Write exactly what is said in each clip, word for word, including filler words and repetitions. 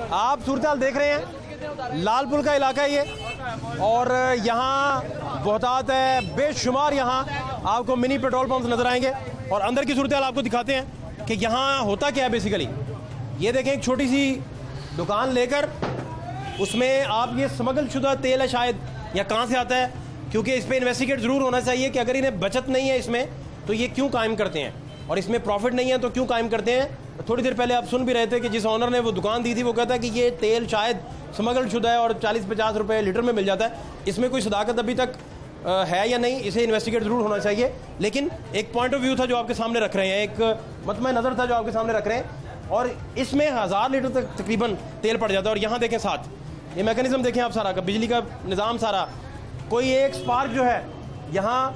आप सूरत हाल देख रहे हैं, लालपुर का इलाका है ये, और यहाँ बहुतात है बेशुमार, यहाँ आपको मिनी पेट्रोल पंप नजर आएंगे। और अंदर की सूरत हाल आपको दिखाते हैं कि यहाँ होता क्या है बेसिकली। ये देखें, एक छोटी सी दुकान लेकर उसमें आप, ये स्मगल शुदा तेल है शायद, या कहाँ से आता है, क्योंकि इस पर इन्वेस्टिगेट ज़रूर होना चाहिए कि अगर इन्हें बचत नहीं है इसमें तो ये क्यों कायम करते हैं, और इसमें प्रॉफिट नहीं है तो क्यों कायम करते हैं। थोड़ी देर पहले आप सुन भी रहे थे कि जिस ऑनर ने वो दुकान दी थी वो कहता है कि ये तेल शायद स्मगल शुदा है और चालीस पचास रुपए लीटर में मिल जाता है। इसमें कोई सदाकत अभी तक है या नहीं, इसे इन्वेस्टिगेट ज़रूर होना चाहिए। लेकिन एक पॉइंट ऑफ व्यू था जो आपके सामने रख रहे हैं, एक मतम नज़र था जो आपके सामने रख रहे हैं, और इसमें हज़ार लीटर तक तकरीबन तेल पड़ जाता है। और यहाँ देखें साथ ये मैकेनिज्म देखें आप सारा का, बिजली का निज़ाम सारा, कोई एक स्पार्क जो है यहाँ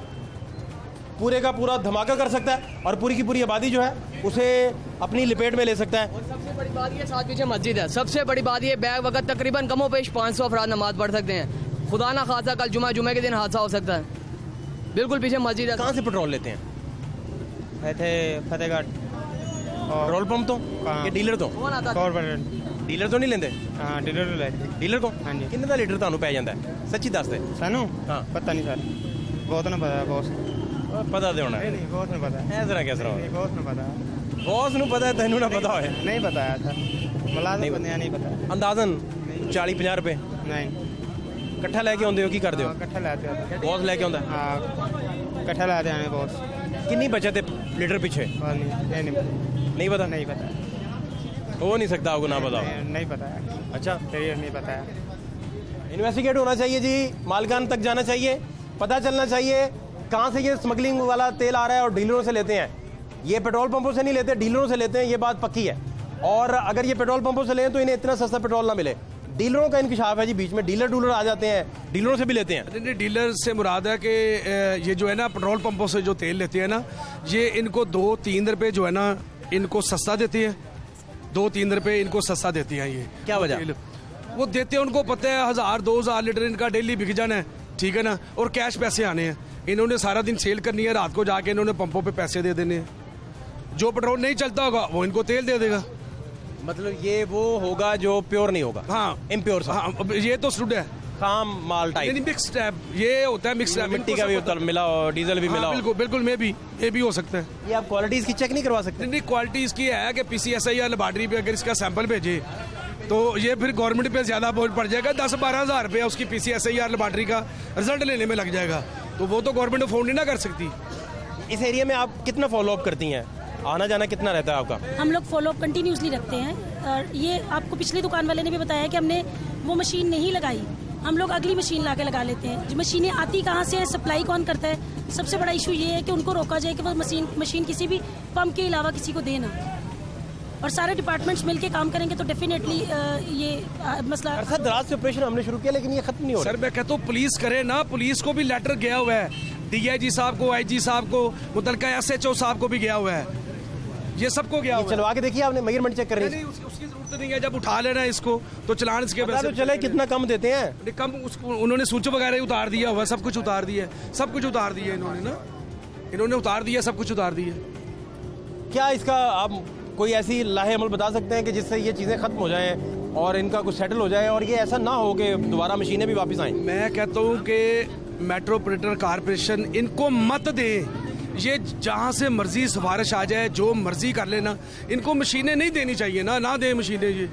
पूरे का पूरा धमाका कर सकता है और पूरी की पूरी आबादी जो है उसे अपनी लपेट में ले सकता है। और सबसे बड़ी बात ये साथ पीछे मस्जिद है, सबसे बड़ी बात ये बैग वक्त तकरीबन कमो पेश पाँच सौ अफराद नमाज पढ़ सकते हैं। खुदा ना खासा कल जुमा जुमे के दिन हादसा हो सकता है। बिल्कुल पीछे मस्जिद है। कहाँ से पेट्रोल लेते हैं? थे फतेहगढ़ पेट्रोल पंप तो ये डीलर तो डीलर तो नहीं लेंदे? हाँ डीलर तो लेते डीलर को हाँ जी। किन्ने दा लीटर ਤੁਹਾਨੂੰ ਪੈ ਜਾਂਦਾ ਹੈ? सच्ची दस दे सानू हाँ पता नहीं सर, बहुत ना पता बॉस, पता तो होना है। नहीं बहुत ना पता है जरा कैसा है, बहुत ना पता बॉस ਨੂੰ पता है, ਤੈਨੂੰ ਨਾ पता होए? नहीं बताया था, मुलाजिम बंदे नहीं पता। अंदाजन चालीस पचास रुपए नहीं इकट्ठा लेके आਉਂਦੇ ਹੋ? ਕੀ ਕਰਦੇ ਹੋ? इकट्ठा लाते हो? बॉस लेके ਆਉਂਦਾ? हाँ इकट्ठा लाते हैं बॉस। कितनी बचत है लीटर पीछे? नहीं नहीं पता? नहीं पता, हो नहीं सकता आपको ना पता? नहीं पता है। अच्छा नहीं पता है। इन्वेस्टिगेट होना चाहिए जी, मालकान तक जाना चाहिए, पता चलना चाहिए कहाँ से ये स्मगलिंग वाला तेल आ रहा है, और डीलरों से लेते हैं। ये पेट्रोल पंपों से नहीं लेते, डीलरों से लेते हैं, ये बात पक्की है। और अगर ये पेट्रोल पंपों से लें तो इन्हें इतना सस्ता पेट्रोल ना मिले। डीलरों का इंकशाफ है जी, बीच में डीलर डूलर आ जाते हैं, डीलरों से भी लेते हैं। नहीं, डीलर से मुराद है कि ये जो है ना पेट्रोल पंपों से जो तेल लेते हैं ना, ये इनको दो तीन रुपए जो है ना इनको सस्ता देती है, दो तीन रुपए इनको सस्ता देती है। ये क्या वजह? वो देते हैं, उनको पता है हजार दो हजार लीटर इनका डेली बिक जाना है, ठीक है ना, और कैश पैसे आने हैं। इन्होंने सारा दिन सेल करनी है, रात को जाके इन्होंने पंपों पे पैसे दे देने हैं। जो पेट्रोल नहीं चलता होगा वो इनको तेल दे देगा। मतलब ये वो होगा जो प्योर नहीं होगा? हाँ इम्प्योर। हाँ ये तो स्टूड है, खाम माल टाइप, मिक्स्ड है, ये होता है मिक्स्ड है, मिट्टी का भी मिला और डीजल भी मिला। बिल्कुल बिल्कुल में भी ये भी हो सकता है। ये आप क्वालिटी इसकी चेक नहीं करवा सकते? नहीं, क्वालिटी इसकी है कि पीसीएसआई लेबॉर्टरी पे अगर इसका सैंपल भेजे तो ये फिर गवर्नमेंट पे ज्यादा बोझ पड़ जाएगा। दस बारह हजार रुपया उसकी पीसीएसआई लेबॉर्टरी का रिजल्ट लेने में लग जाएगा, तो वो तो गवर्नमेंट अफोर्ड नहीं ना कर सकती। इस एरिया में आप कितना फॉलो अप करती हैं? आना जाना कितना रहता है आपका? हम लोग फॉलो अप कंटिन्यूसली रखते हैं, और ये आपको पिछली दुकान वाले ने भी बताया कि हमने वो मशीन नहीं लगाई, हम लोग अगली मशीन ला के लगा लेते हैं। जो मशीनें आती कहाँ से है, सप्लाई कौन करता है, सबसे बड़ा इशू ये है कि उनको रोका जाए कि वो मशीन मशीन किसी भी पंप के अलावा किसी को देना, और सारे डिपार्टमेंट्स मिलके काम करेंगे तो डेफिनेटली ये मसला। सर दराज से ऑपरेशन हमने शुरू किया लेकिन ये खत्म नहीं हो रहा। सर मैं कहता हूँ पुलिस करे ना, पुलिस को भी लेटर गया हुआ है, डीआईजी साहब को, आईजी साहब को, मुतलका एसएचओ साहब को भी गया हुआ है, ये सबको गया हुआ है। चलवा के देखिए आपने, मेजरमेंट चेक करनी? नहीं, उसकी, उसकी जरूरत नहीं है, जब उठा लेना है इसको तो चलान इसके वैसे तो चले कितना कम देते हैं? कम उसको उन्होंने सूच वगैरह उतार दिया हुआ, सब कुछ उतार दिया, सब कुछ उतार दिया इन्होंने ना, इन्होंने उतार दिया, सब कुछ उतार दिया। क्या इसका आप कोई ऐसी लाहे अमल बता सकते हैं कि जिससे ये चीज़ें खत्म हो जाएं और इनका कुछ सेटल हो जाए और ये ऐसा ना हो कि दोबारा मशीनें भी वापस आएं? मैं कहता हूँ कि मेट्रोपॉलिटन कॉर्पोरेशन इनको मत दे, ये जहाँ से मर्जी सिफारिश आ जाए, जो मर्जी कर लेना, इनको मशीनें नहीं देनी चाहिए ना, ना दे मशीनें। ये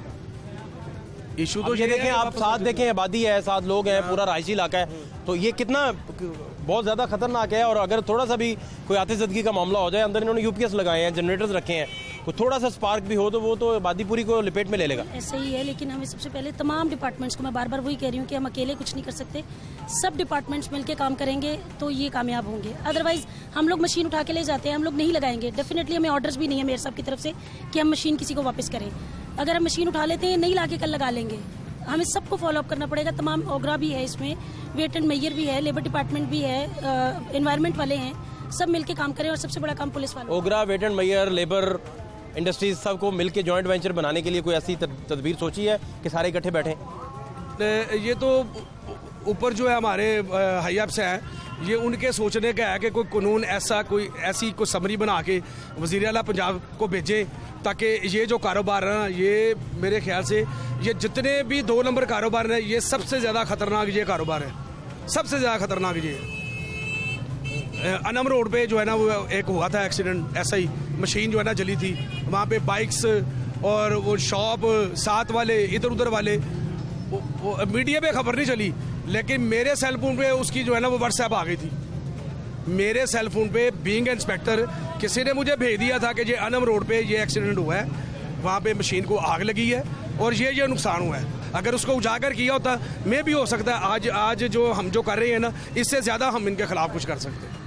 इशू तो ये देखें आप, साथ देखें आबादी है, साथ लोग हैं, पूरा राइशी इलाका है, तो ये कितना बहुत ज़्यादा खतरनाक है। और अगर थोड़ा सा भी कोई आतिशबाजी का मामला हो जाए, अंदर इन्होंने यूपीएस लगाए हैं, जनरेटर्स रखे हैं, कोई थोड़ा सा स्पार्क भी हो तो वो तो आबादी पूरी को लपेट में ले लेगा। ऐसा ही है, लेकिन हमें सबसे पहले तमाम डिपार्टमेंट्स को, मैं बार बार वही कह रही हूँ कि हम अकेले कुछ नहीं कर सकते, सब डिपार्टमेंट्स मिलकर काम करेंगे तो ये कामयाब होंगे। अदरवाइज हम लोग मशीन उठा के ले जाते हैं, हम लोग नहीं लगाएंगे, डेफिनेटली हमें ऑर्डर्स भी नहीं है मेयर साहब की तरफ से कि हम मशीन किसी को वापस करें। अगर हम मशीन उठा लेते हैं, नहीं ला के कल लगा लेंगे, हमें सबको फॉलो अप करना पड़ेगा। तमाम ओगरा भी है इसमें, वेट एंड मेयर भी है, लेबर डिपार्टमेंट भी है, एनवायरनमेंट वाले हैं, सब मिलके काम करें। और सबसे बड़ा काम पुलिस वाले, OGRA, weight and mayor, labour, industries सबको मिलके जॉइंट वेंचर बनाने के लिए कोई ऐसी तदबीर सोची है कि सारे इकट्ठे बैठे? ये तो ऊपर जो है हमारे हाई अप्स हैं, ये उनके सोचने का है कि कोई कानून ऐसा कोई ऐसी कोई समरी बना के वज़ीर आला पंजाब को भेजें, ताकि ये जो कारोबार है ना, ये मेरे ख्याल से ये जितने भी दो नंबर कारोबार हैं, ये सबसे ज़्यादा ख़तरनाक ये कारोबार है, सबसे ज़्यादा ख़तरनाक ये। अनम रोड पे जो है ना वो एक हुआ था एक्सीडेंट, ऐसा ही मशीन जो है ना जली थी, वहाँ पे बाइक्स और वो शॉप साथ वाले इधर उधर वाले, वो, वो, मीडिया पे खबर नहीं चली, लेकिन मेरे सेल फोन पे उसकी जो है ना वो व्हाट्सएप आ गई थी। मेरे सेल फोन पे बीइंग इंस्पेक्टर किसी ने मुझे भेज दिया था कि ये अनम रोड पे ये एक्सीडेंट हुआ है, वहाँ पे मशीन को आग लगी है और ये ये नुकसान हुआ है। अगर उसको उजागर किया होता, मैं भी हो सकता है आज आज जो हम जो कर रहे हैं ना, इससे ज़्यादा हम इनके खिलाफ कुछ कर सकते हैं।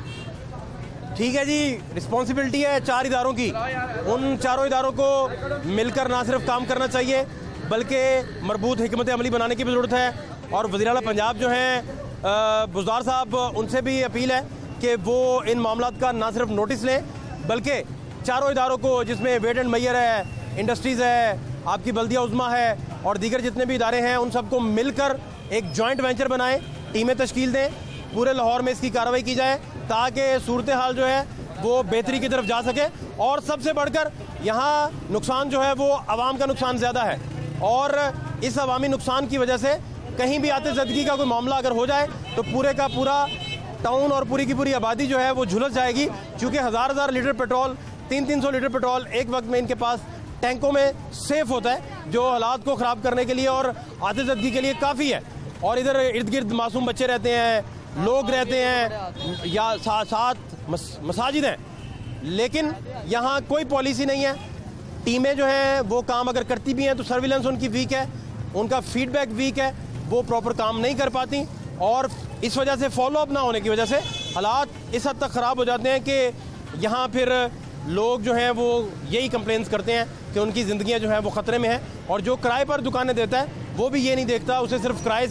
ठीक है जी, रिस्पॉन्सिबिलिटी है चार इदारों की, उन चारों इदारों को मिलकर ना सिर्फ काम करना चाहिए बल्कि मरबूत हिकमत अमली बनाने की भी ज़रूरत है। और वज़ीर आला पंजाब जो हैं बुज़दार साहब, उनसे भी अपील है कि वो इन मामलात का ना सिर्फ नोटिस लें बल्कि चारों इदारों को, जिसमें वेट एंड मैयर है, इंडस्ट्रीज़ है, आपकी बल्दिया उज़्मा है और दीगर जितने भी इदारे हैं, उन सबको मिलकर एक जॉइंट वेंचर बनाएं, टीमें तश्कील दें, पूरे लाहौर में इसकी कार्रवाई की जाए ताकि सूरत हाल जो है वो बेहतरी की तरफ जा सके। और सबसे बढ़कर यहाँ नुकसान जो है वो आवाम का नुकसान ज़्यादा है और इस अवामी नुकसान की वजह से कहीं भी आते ज़दगी का कोई मामला अगर हो जाए तो पूरे का पूरा टाउन और पूरी की पूरी आबादी जो है वो झुलस जाएगी, क्योंकि हज़ार हज़ार लीटर पेट्रोल, तीन तीन सौ लीटर पेट्रोल एक वक्त में इनके पास टैंकों में सेफ होता है, जो हालात को ख़राब करने के लिए और आते ज़दगी के लिए काफ़ी है। और इधर इर्द गिर्द मासूम बच्चे रहते हैं, लोग रहते हैं, या साथ साथ मस, मसाजिद हैं, लेकिन यहाँ कोई पॉलिसी नहीं है। टीमें जो हैं वो काम अगर करती भी हैं तो सर्विलेंस उनकी वीक है, उनका फीडबैक वीक है, वो प्रॉपर काम नहीं कर पाती और इस वजह से फॉलो अप ना होने की वजह से हालात इस हद तक ख़राब हो जाते हैं कि यहाँ फिर लोग जो हैं वो यही कंप्लेंट्स करते हैं कि उनकी ज़िंदगियाँ जो हैं वो ख़तरे में हैं। और जो किराए पर दुकानें देता है वो भी ये नहीं देखता, उसे सिर्फ किराए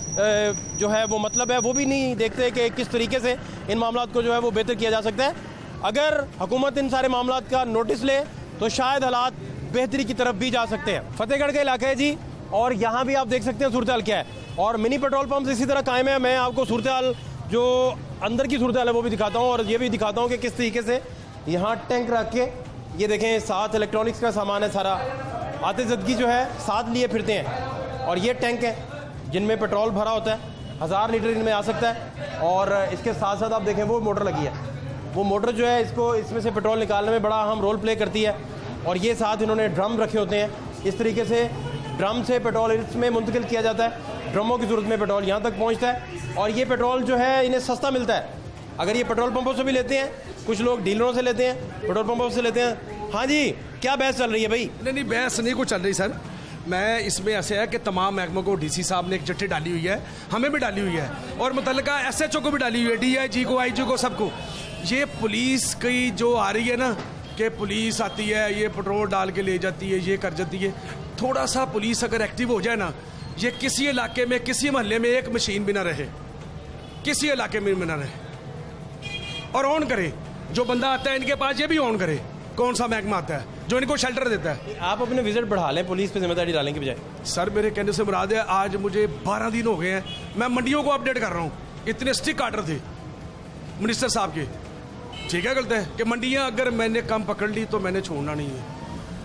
से जो है वो मतलब है, वो भी नहीं देखते कि किस तरीके से इन मामलात को जो है वो बेहतर किया जा सकता है। अगर हुकूमत इन सारे मामलात का नोटिस ले तो शायद हालात बेहतरी की तरफ भी जा सकते हैं। फतेहगढ़ का इलाका है जी, और यहाँ भी आप देख सकते हैं सूरत हाल क्या है, और मिनी पेट्रोल पंप इसी तरह कायम है। मैं आपको सूरत हाल जो अंदर की सूरत हाल है वो भी दिखाता हूँ और ये भी दिखाता हूँ कि किस तरीके से यहाँ टैंक रख के, ये देखें साथ इलेक्ट्रॉनिक्स का सामान है सारा, आते ज़दगी जो है साथ लिए फिरते हैं। और ये टैंक है जिनमें पेट्रोल भरा होता है, हज़ार लीटर इनमें आ सकता है। और इसके साथ साथ आप देखें वो मोटर लगी है, वो मोटर जो है इसको इसमें से पेट्रोल निकालने में बड़ा अहम रोल प्ले करती है। और ये साथ इन्होंने ड्रम रखे होते हैं, इस तरीके से ड्रम से पेट्रोल इसमें मुंतकिल किया जाता है, ड्रमों की ज़रूरत में पेट्रोल यहाँ तक पहुँचता है। और ये पेट्रोल जो है इन्हें सस्ता मिलता है, अगर ये पेट्रोल पंपों से भी लेते हैं, कुछ लोग डीलरों से लेते हैं, पेट्रोल पंपों से लेते हैं। हाँ जी, क्या बहस चल रही है भाई? नहीं नहीं, बहस नहीं कुछ चल रही सर। मैं इसमें ऐसे है कि तमाम महकमों को डीसी साहब ने एक चिट्ठी डाली हुई है, हमें भी डाली हुई है और मुतल्लिका एसएचओ को भी डाली हुई है, डीआईजी को, आईजी को, सबको। ये पुलिस की जो आ रही है ना कि पुलिस आती है, ये पेट्रोल डाल के ले जाती है, ये कर जाती है, थोड़ा सा पुलिस अगर एक्टिव हो जाए ना, ये किसी इलाके में किसी मोहल्ले में एक मशीन भी ना रहे, किसी इलाके में भी ना रहे, और ऑन करे। जो बंदा आता है इनके पास ये भी ऑन करे। कौन सा महकमा आता है जो इनको शेल्टर देता है? आप अपने विजिट बढ़ा लें, पुलिस पे जिम्मेदारी डालने की बजाय। सर मेरे कहने से मुराद है, आज मुझे बारह दिन हो गए हैं, मैं मंडियों को अपडेट कर रहा हूँ। इतने स्ट्रिक्ट आर्डर थे मिनिस्टर साहब के। ठीक है, गलत है कि मंडियाँ अगर मैंने कम पकड़ ली तो मैंने छोड़ना नहीं है।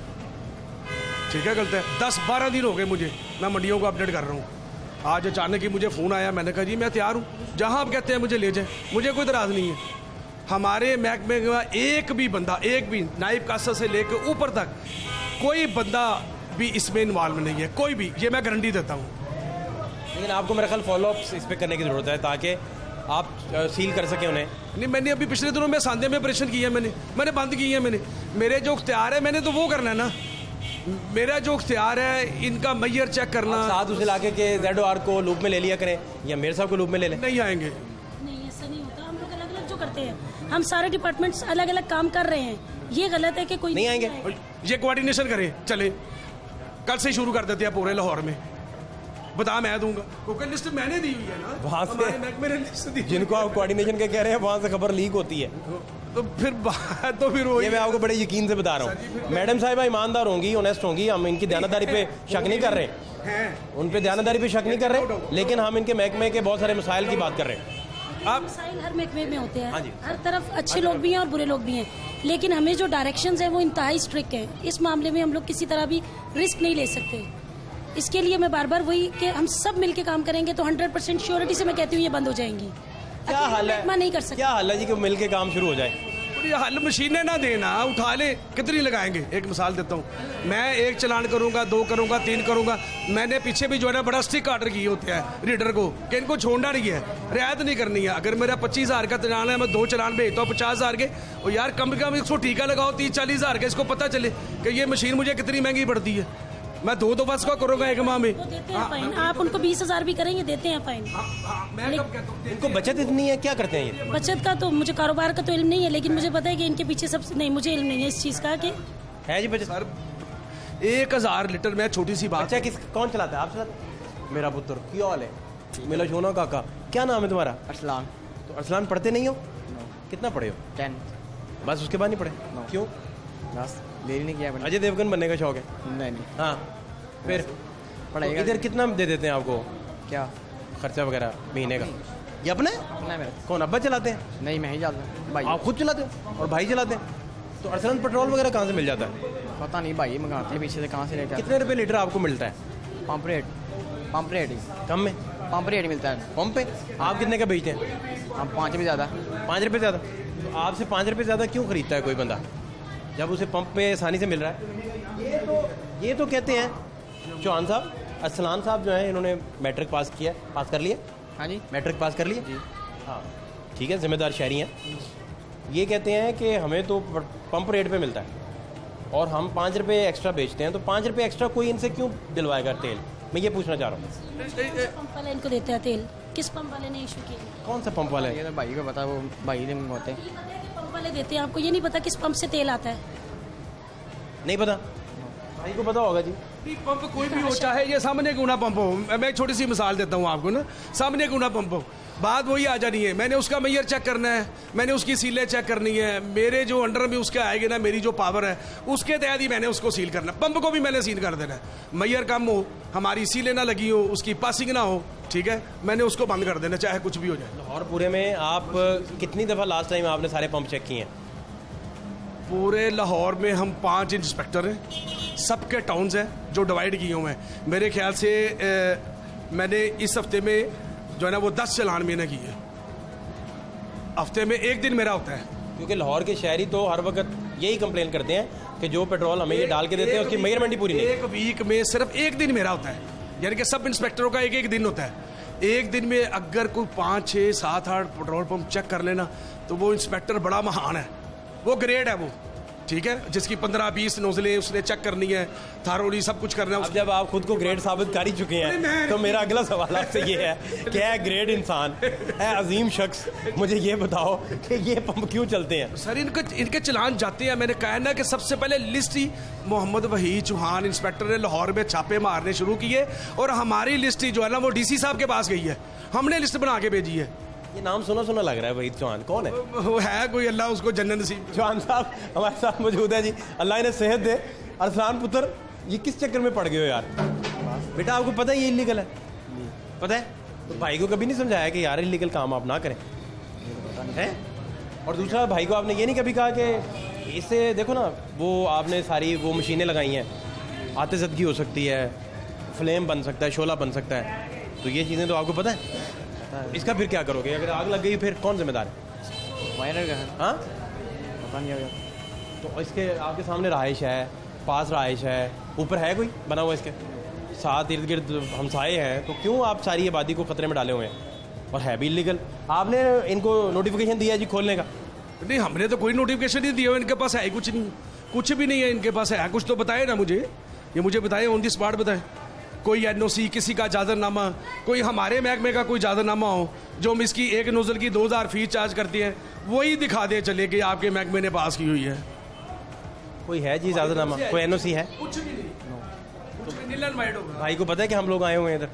ठीक है, गलत है। दस बारह दिन हो गए मुझे, मैं मंडियों को अपडेट कर रहा हूँ। आज अचानक ही मुझे फ़ोन आया, मैंने कहा जी मैं तैयार हूँ, जहाँ आप कहते हैं मुझे ले जाएं, मुझे कोई इतराज़ नहीं है। हमारे महकमे का एक भी बंदा, एक भी नायब कासा से लेकर ऊपर तक कोई बंदा भी इसमें इन्वॉल्व नहीं है, कोई भी, ये मैं गारंटी देता हूँ। लेकिन आपको मेरा ख्याल फॉलो अप इस पर करने की ज़रूरत है ताकि आप सील कर सकें उन्हें। नहीं, मैंने अभी पिछले दिनों में सांधे में ऑपरेशन किया, मैंने मैंने बंद की है। मैंने मेरे जो इख्तियार है मैंने तो वो करना है ना, मेरा जो इख्तियार है इनका मैयर चेक करना। साथ उस इलाके के जेड ओ आर को लूप में ले लिया करें या मेरे साहब को लूप में ले लें। नहीं आएंगे, नहीं ऐसा नहीं होता, हम लोग अलग अलग जो करते हैं, हम सारे डिपार्टमेंट्स अलग अलग काम कर रहे हैं, ये गलत है कि कोई नहीं आएंगे। ये कोऑर्डिनेशन करें, चले कल से शुरू कर देते हैं पूरे लाहौर में, बता मैं दूंगा, क्योंकि लिस्ट मैंने दी हुई है ना, वहाँ से हमारे महकमे ने लिस्ट दी, जिनको आप कोऑर्डिनेशन के कह रहे हैं वहाँ से खबर लीक होती है। तो फिर बात तो फिर वो ये मैं आपको बड़े यकीन से बता रहा हूँ। मैडम साहिबा ईमानदार होंगी, ऑनेस्ट होंगी, हम इनकी दयानतदारी पे शक नहीं कर रहे हैं, उन पे दयानतदारी पे शक नहीं कर रहे, लेकिन हम इनके महकमे के बहुत सारे मसाइल की बात कर रहे हैं। आप मसाइल हर महकमे में होते हैं, हाँ जी। हर तरफ अच्छे लोग भी हैं और बुरे लोग भी हैं, लेकिन हमें जो डायरेक्शंस हैं वो इंतहाई स्ट्रिक्ट हैं। इस मामले में हम लोग किसी तरह भी रिस्क नहीं ले सकते। इसके लिए मैं बार बार वही कि हम सब मिलके काम करेंगे तो हंड्रेड परसेंट श्योरिटी से मैं कहती हूँ ये बंद हो जाएंगी। क्या हाल है, नहीं कर सकते, क्या हाल है जी कि मिल के काम शुरू हो जाए? हल मशीनें ना देना, उठा ले, कितनी लगाएंगे? एक मिसाल देता हूँ, मैं एक चलान करूंगा, दो करूंगा, तीन करूंगा, मैंने पीछे भी जो है ना बड़ा स्टिक ऑर्डर किए होते हैं रीडर को कि इनको छोड़ना नहीं है, रियायत नहीं करनी है। अगर मेरा पच्चीस हज़ार का चलान है, मैं दो चलान भेजता हूँ पचास हज़ार के, और यार कम से कम इसको टीका लगाओ तीस चालीस हज़ार का, इसको पता चले कि ये मशीन मुझे कितनी महंगी पड़ती है। मैं दो दो बस का करूंगा एक माह में, देते हैं फाइन। आप उनको बीस हजार भी करेंगे, देते हैं फाइन। मैं कब कहता हूँ इनको बचत इतनी है, क्या करते हैं ये? बचत का तो मुझे कारोबार का तो इल्म नहीं है, लेकिन मुझे पता है कि इनके पीछे सब नहीं, मुझे इल्म नहीं है इस चीज़ का कि है जी बचत। सर एक हजार लीटर में छोटी सी बात अच्छा, किस कौन चलाता है? आप चलाते? मेरा पुत्र क्या हाल है? मेरा सोना काका, क्या नाम है तुम्हारा? अरसलान। तो अरसलान पढ़ते नहीं हो? कितना पढ़े हो? टेन। बस उसके बाद नहीं पढ़े? क्यों? बस देरी नहीं किया मैंने। अजय देवगन बनने का शौक है? नहीं नहीं। हाँ, फिर पढ़ाई तो इधर कितना दे देते हैं आपको क्या खर्चा वगैरह महीने का? ये अपने? अपना है मेरा। कौन, अब्बा चलाते हैं? नहीं मैं ही जाता हूँ भाई। आप खुद चलाते हो और भाई चलाते हैं? तो अरसलान पेट्रोल वगैरह कहाँ से मिल जाता है? पता नहीं भाई, मंगाते हैं पीछे से कहाँ से लेकर। कितने रुपए लीटर आपको मिलता है? पंप रेट, पंप रेट ही कम में पंप रेट मिलता है पंप पे। आप कितने का बेचते हैं? हम पाँच भी ज़्यादा। पाँच रुपये ज़्यादा? तो आपसे पाँच रुपये ज़्यादा क्यों खरीदता है कोई बंदा जब उसे पंप पे आसानी से मिल रहा है? ये तो ये तो कहते हैं चौहान साहब, असलान साहब जो हैं इन्होंने मैट्रिक पास किया, पास कर लिया। हाँ जी, मैट्रिक पास कर लिए जी। हाँ ठीक है, जिम्मेदार शहरी हैं। ये कहते हैं कि हमें तो पंप रेट पे मिलता है और हम पाँच रुपये एक्स्ट्रा बेचते हैं, तो पाँच रुपये एक्स्ट्रा कोई इनसे क्यों दिलवाएगा तेल? मैं ये पूछना चाह रहा हूँ। पंप वाले इनको देते हैं तेल, किस पंप वाले ने इशू किया? कौन सा पंप वाला ये है? तो भाई को पता, वो भाई ने मंगवाते हैं। पंप वाले देते हैं, आपको ये नहीं पता किस पंप से तेल आता है? नहीं पता? भाई को पता होगा जी। पंप कोई भी हो, चाहे ये सामने क्यों ना पंप हो, मैं एक छोटी सी मिसाल देता हूँ आपको ना, सामने क्यों ना पंप हो, बात वही आ जानी है। मैंने उसका मैयर चेक करना है, मैंने उसकी सीलें चेक करनी है, मेरे जो अंडर में उसके आएगी ना, मेरी जो पावर है उसके तहत ही मैंने उसको सील करना है। पंप को भी मैंने सील कर देना है, मैयर कम हो, हमारी सीलें ना लगी हो, उसकी पासिंग ना हो, ठीक है, मैंने उसको बंद कर देना चाहे कुछ भी हो जाए। लाहौर पूरे में आप कितनी दफ़ा लास्ट टाइम आपने सारे पंप चेक किए हैं? पूरे लाहौर में हम पांच इंस्पेक्टर हैं, सबके टाउन्स हैं जो डिवाइड किए हुए हैं। मेरे ख्याल से ए, मैंने इस हफ्ते में जो है ना वो दस चलान मैंने किए, हफ्ते में एक दिन मेरा होता है। क्योंकि लाहौर के शहरी तो हर वक्त यही कंप्लेन करते हैं कि जो पेट्रोल हमें ये डाल के देते हैं उसकी मेजरमेंट ही पूरी नहीं। एक वीक में सिर्फ एक दिन मेरा होता है, यानी कि सब इंस्पेक्टरों का एक एक दिन होता है। एक दिन में अगर कोई पाँच छः सात आठ पेट्रोल पंप चेक कर लेना तो वो इंस्पेक्टर बड़ा महान है, वो ग्रेड है वो, ठीक है, जिसकी पंद्रह बीस नोजलें उसने चेक करनी है, थारोली सब कुछ करना है। अब जब आप खुद को ग्रेड साबित कर ही चुके हैं तो मेरा अगला सवाल आपसे ये है, क्या है ग्रेड इंसान है, अजीम शख्स, मुझे ये बताओ कि ये पंप क्यों चलते हैं? सर इनके इनके चलान जाते हैं, मैंने कहा ना कि सबसे पहले लिस्ट ही मोहम्मद वहीद चौहान इंस्पेक्टर ने लाहौर में छापे मारने शुरू किए और हमारी लिस्ट ही जो है ना वो डीसी साहब के पास गई है, हमने लिस्ट बना के भेजी है। ये नाम सुना सुना लग रहा है, वहीद चौहान कौन है? वो है कोई, अल्लाह उसको जन्नत नसीब। चौहान साहब हमारे साथ मौजूद है जी, अल्लाह इन्हें सेहत दे। अरसलान पुत्र, ये किस चक्कर में पड़ गए हो यार? बेटा आपको पता है ये इलीगल है? पता है? तो भाई को कभी नहीं समझाया कि यार इलीगल काम आप ना करें हैं? और दूसरा, भाई को आपने ये नहीं कभी कहा कि इससे देखो ना, वो आपने सारी वो मशीनें लगाई हैं, आतिशदगी हो सकती है, फ्लेम बन सकता है, शोला बन सकता है, तो ये चीज़ें तो आपको पता है? इसका फिर क्या करोगे? अगर आग लग गई फिर कौन जिम्मेदार है? वायरर का है। हाँ, पता नहीं होगा। तो इसके आपके सामने रहाइश है, पास रहाइश है, ऊपर है कोई बना हुआ, इसके साथ इर्द गिर्द हमसाए हैं, तो क्यों आप सारी आबादी को खतरे में डाले हुए हैं? और है भी इलीगल। आपने इनको नोटिफिकेशन दिया है जी खोलने का? नहीं, हमने तो कोई नोटिफिकेशन नहीं दिया, इनके पास है कुछ नहीं, कुछ भी नहीं है इनके पास। है कुछ तो बताए ना मुझे, ये मुझे बताए, ऑन दी स्पॉट बताए। कोई एनओसी, किसी का इजाज़तनामा, कोई हमारे महकमे का कोई इजाज़तनामा हो जो हम इसकी एक नोजल की दो हज़ार फीस चार्ज करती हैं, वही दिखा दे चले कि आपके महकमे ने पास की हुई है। कोई है जी इजाज़तनामा, कोई एनओसी है? कुछ भी नहीं, कुछ भी नील एंड वाइट होगा। भाई को पता है कि हम लोग आए हुए हैं इधर?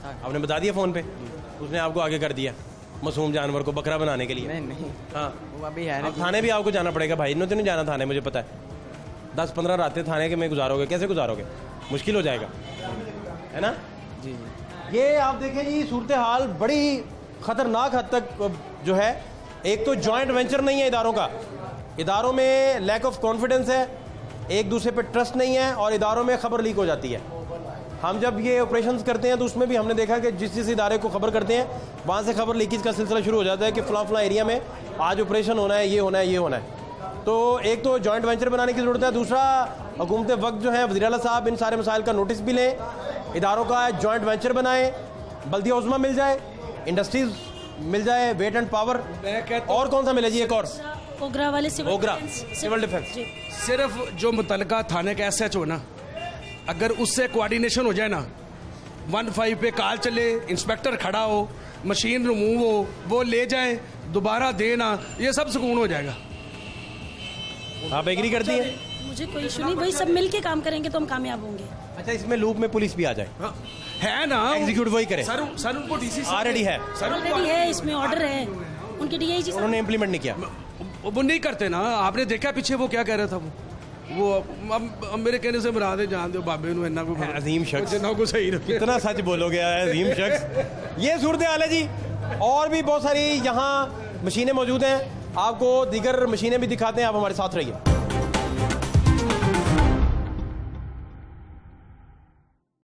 आपने बता दिया फ़ोन पे? उसने आपको आगे कर दिया मासूम जानवर को बकरा बनाने के लिए? नहीं नहीं, हाँ, वो अभी है ना। अब थाने भी आपको जाना पड़ेगा भाई, इन्होंने तो नहीं जाना थाने, मुझे पता है। दस पंद्रह रातें थाने के में गुजारोगे, कैसे गुजारोगे? मुश्किल हो जाएगा, है ना जी जी। ये आप देखें जी, सूरत हाल बड़ी ख़तरनाक हद तक जो है। एक तो जॉइंट वेंचर नहीं है इदारों का, इदारों में लैक ऑफ कॉन्फिडेंस है, एक दूसरे पे ट्रस्ट नहीं है, और इदारों में खबर लीक हो जाती है। हम जब ये ऑपरेशंस करते हैं तो उसमें भी हमने देखा कि जिस जिस इदारे को खबर करते हैं वहाँ से खबर लीकेज का सिलसिला शुरू हो जाता है कि फ़लाँ फ़लाँ एरिया में आज ऑपरेशन होना है, ये होना है, ये होना है। तो एक तो जॉइंट वेंचर बनाने की ज़रूरत है, दूसरा हुकूमत वक्त जो है वज़ीर आला साहब इन सारे मसाइल का नोटिस भी लें, इदारों का जॉइंट वेंचर बनाएं, बल्दिया उज़्मा मिल जाए, इंडस्ट्रीज़ मिल जाए, वेट एंड पावर, और कौन सा मिले जी? एक और ओगरा वाले civil OGRA defence. Civil defence. सिर्फ जो मुतलका थाने का एस एच हो ना, अगर उससे कोऑर्डिनेशन हो जाए ना, वन फाइव पे कॉल चले, इंस्पेक्टर खड़ा हो, मशीन रिमूव हो, वो ले जाए, दोबारा देना, ये सब सुकून हो जाएगा। आप एग्री करती हैं? मुझे कोई इशू नहीं, वही सब मिल के काम करेंगे तो हम कामयाब होंगे। अच्छा, इसमें लूप में पुलिस भी आ जाए? हाँ, है ना, एग्जीक्यूट वही करे। सर सर उनको डीसी ऑलरेडी है, ऑलरेडी है, इसमें ऑर्डर है, उनके डीआईजी उन्होंने इम्प्लीमेंट नहीं किया। वो नहीं करते ना, आपने देखा पीछे वो क्या कह रहा था, वो वो अब अब मेरे कहने से मरा दे, जान दो बाबे नु इन्ना को अजीम शख्स, जितना को सही रखे। कितना सच बोलोगे अजीम शख्स। ये सूरत हाल है जी, और भी बहुत सारी यहाँ मशीनें मौजूद हैं, आपको दीगर मशीनें भी दिखाते हैं, आप हमारे साथ रहिए।